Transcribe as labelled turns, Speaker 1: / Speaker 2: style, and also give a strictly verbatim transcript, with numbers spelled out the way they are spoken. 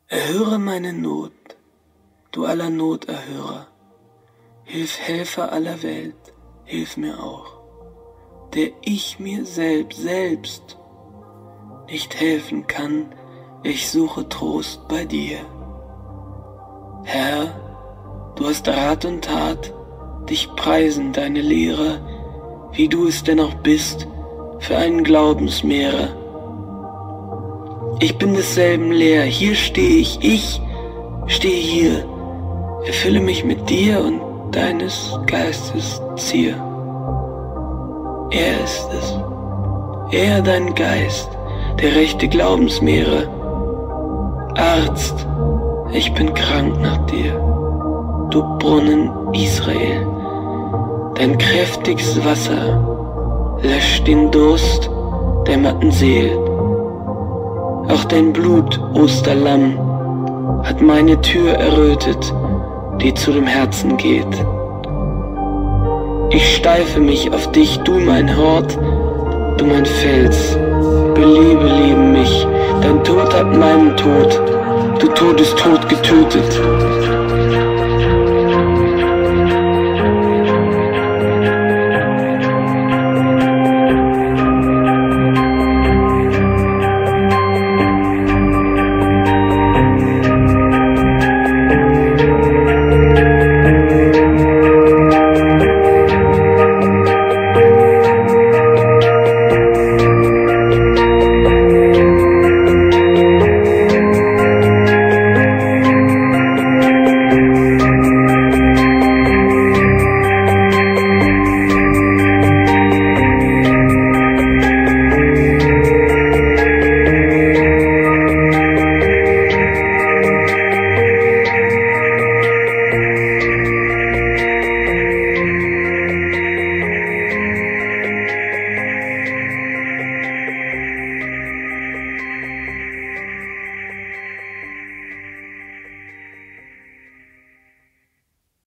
Speaker 1: Erhöre meine Not, du aller Noterhörer. Hilf Helfer aller Welt, hilf mir auch, der ich mir selbst, selbst nicht helfen kann, ich suche Trost bei dir. Herr, du hast Rat und Tat, dich preisen deine Lehre, wie du es denn auch bist, für einen Glaubensmeere. Ich bin desselben leer, hier stehe ich, ich stehe hier, erfülle mich mit dir und deines Geistes Zier. Er ist es, er dein Geist, der rechte Glaubensmeere. Arzt, ich bin krank nach dir, du Brunnen Israel, dein kräftiges Wasser löscht den Durst der matten Seele. Auch dein Blut, Osterlamm, hat meine Tür errötet, die zu dem Herzen geht. Ich steife mich auf dich, du mein Hort, du mein Fels, belebe, liebe mich, dein Tod hat meinen Tod, du Todestod getötet.